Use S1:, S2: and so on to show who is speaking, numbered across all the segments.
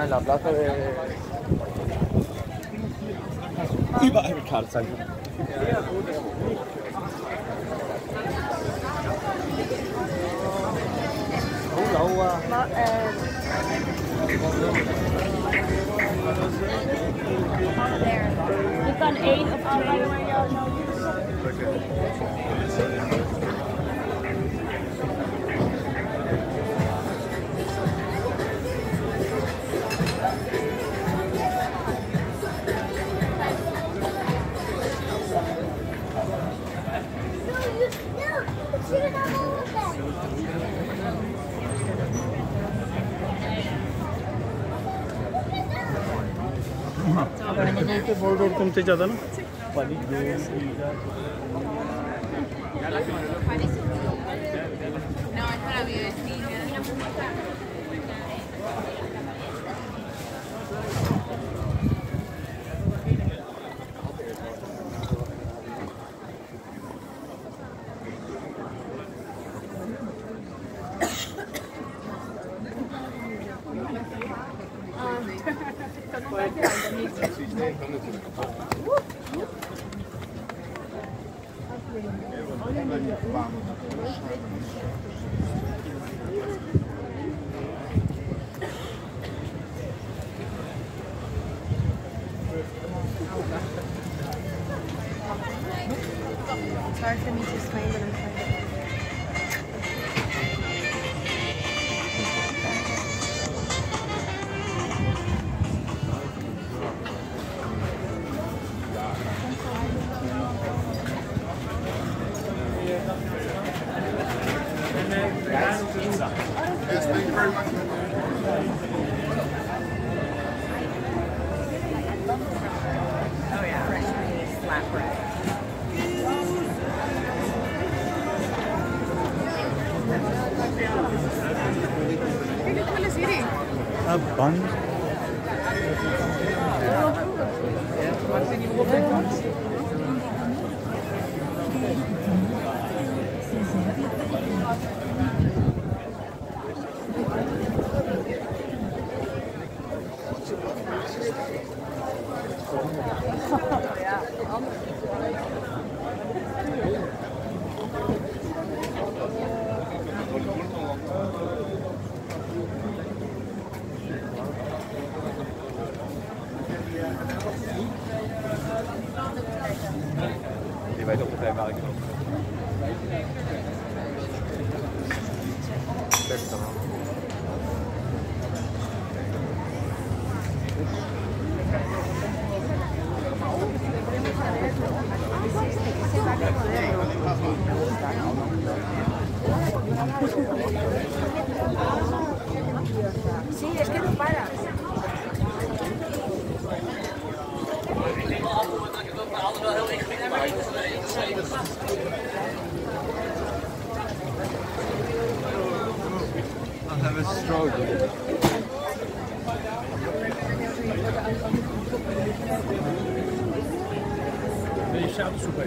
S1: en la plaza de... Überall mit Kartezeichen.
S2: Je kan één of twee.
S3: Board और कमते ज़्यादा ना
S4: It's hard for me to explain, but I'm trying to.
S5: Yes, thank you very much.
S4: Oh yeah, fresh flat bread.
S3: बंद
S1: Die weet ook meteen waar ik loop.
S4: Sí, es que no para.
S1: I'll have a stroke.
S3: Nee, staat super.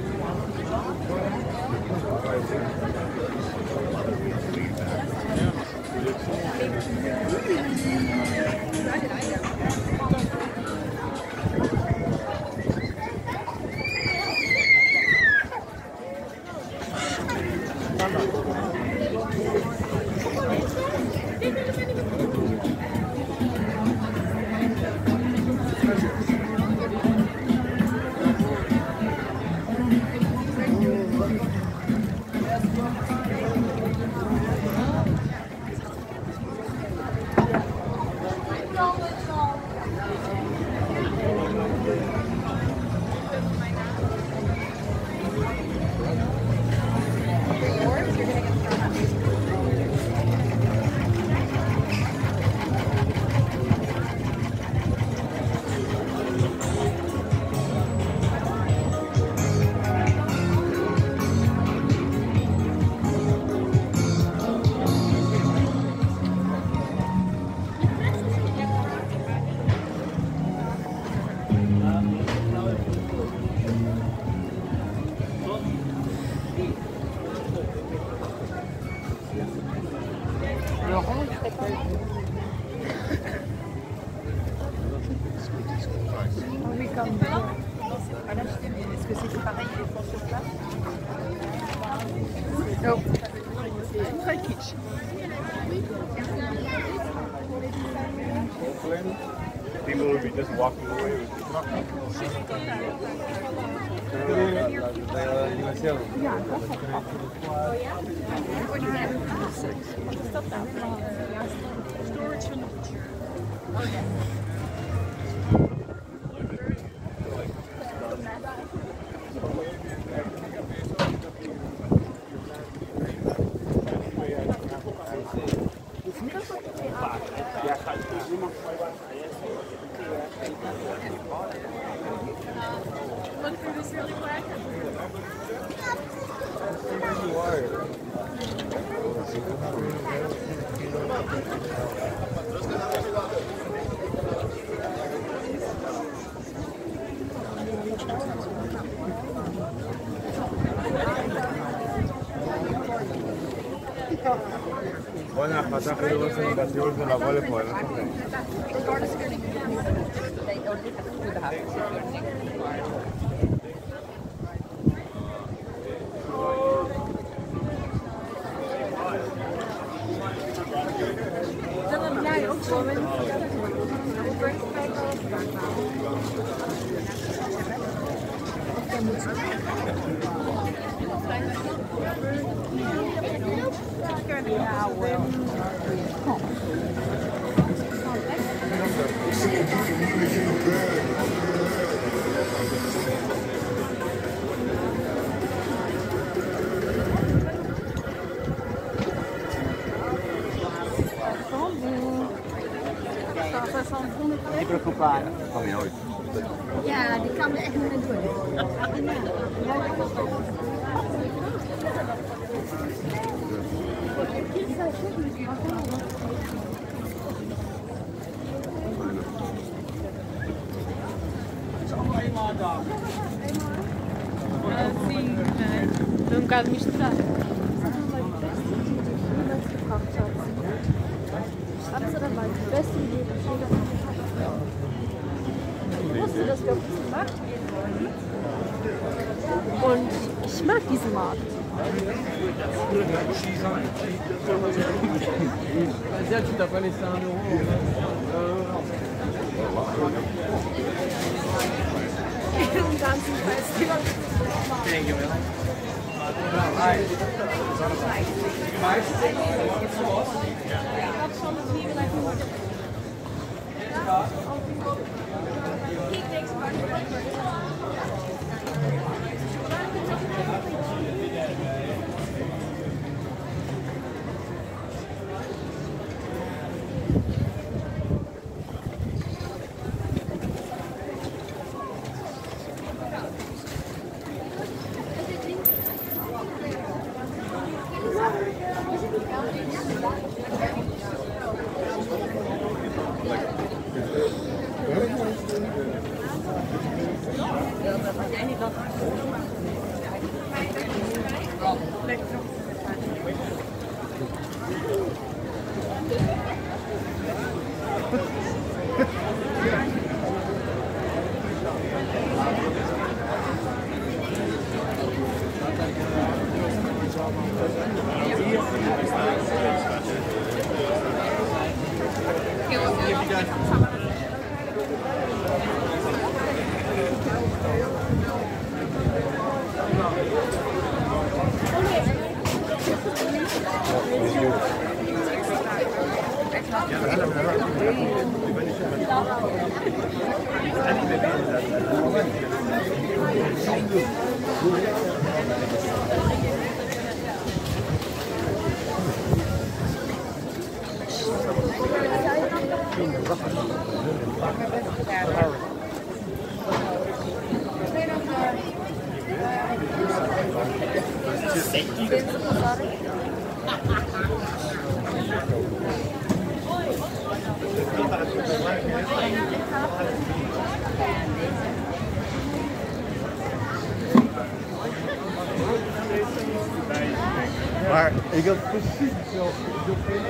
S4: Oui, comme. Voilà, est-ce que c'est pareil, les fonds sur place? Non. C'est très kitsch.
S1: People will be just walking away with the truck. Bueno, pasa que luego se invasión de la bola por
S5: Niet preocupare.
S1: Kom je ooit?
S4: Ja, die kan er echt niet mee doen.
S2: Foi um bocado misturado.
S4: Ich wusste, dass wir auf diesen Markt gehen wollen. Und ich mag diesen Markt.
S5: Vas-y, tu t'as pas laissé un euro.
S4: Im ganzen Festival.
S3: Maar ik had precies hetzelfde.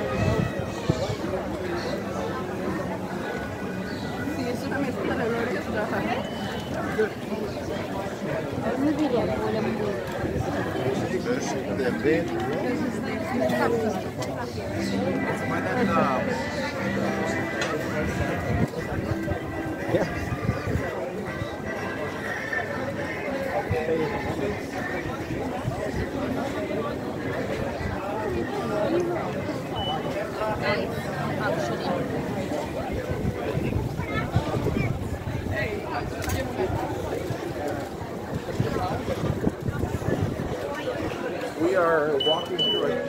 S4: Sí, eso también fue la gloria.
S1: We are walking through a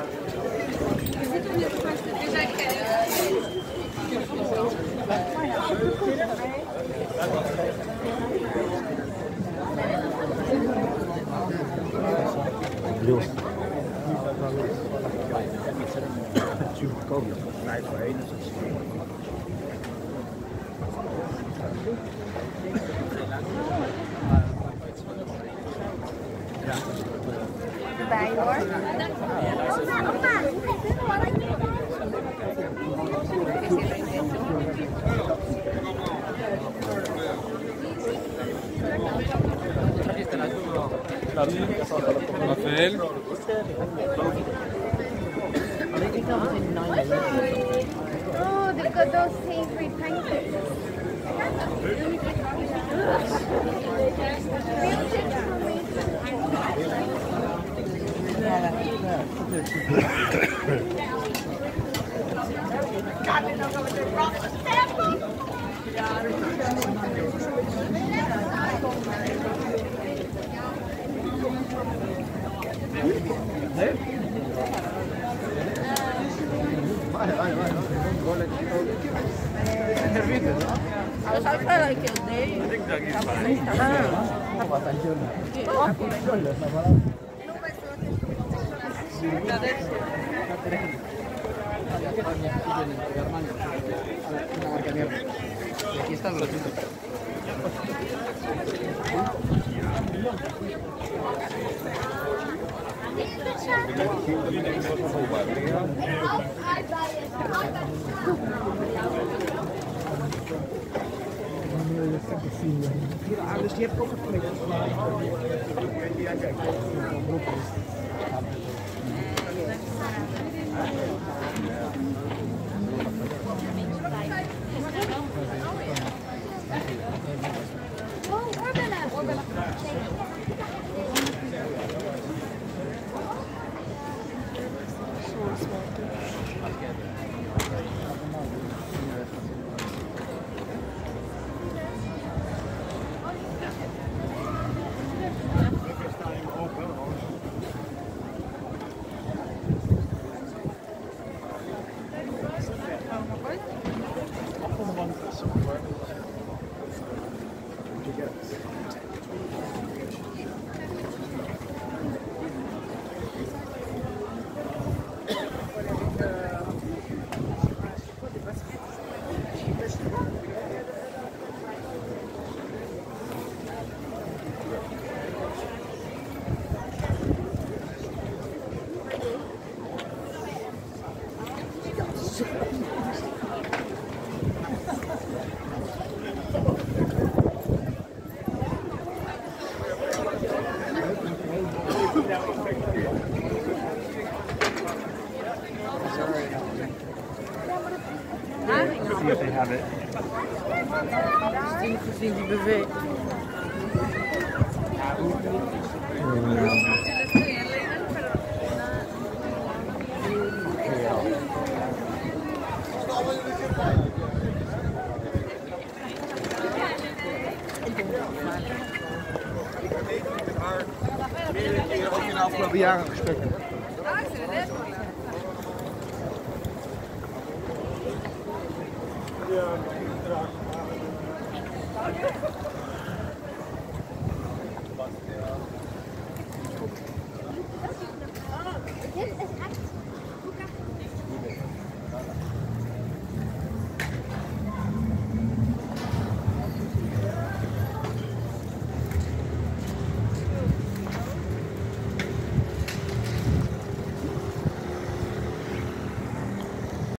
S2: Bij hoor.
S1: Rafael.
S2: Oh, they've got those savory pancakes.
S5: Aquí está el gratuito.
S3: Dus die heb ik ook gepleegd.
S2: Oh, Urbana.
S3: See if they have it.
S4: Gezien die beweegt.
S3: Ook in de afgelopen jaren gesprekken.
S1: Ja.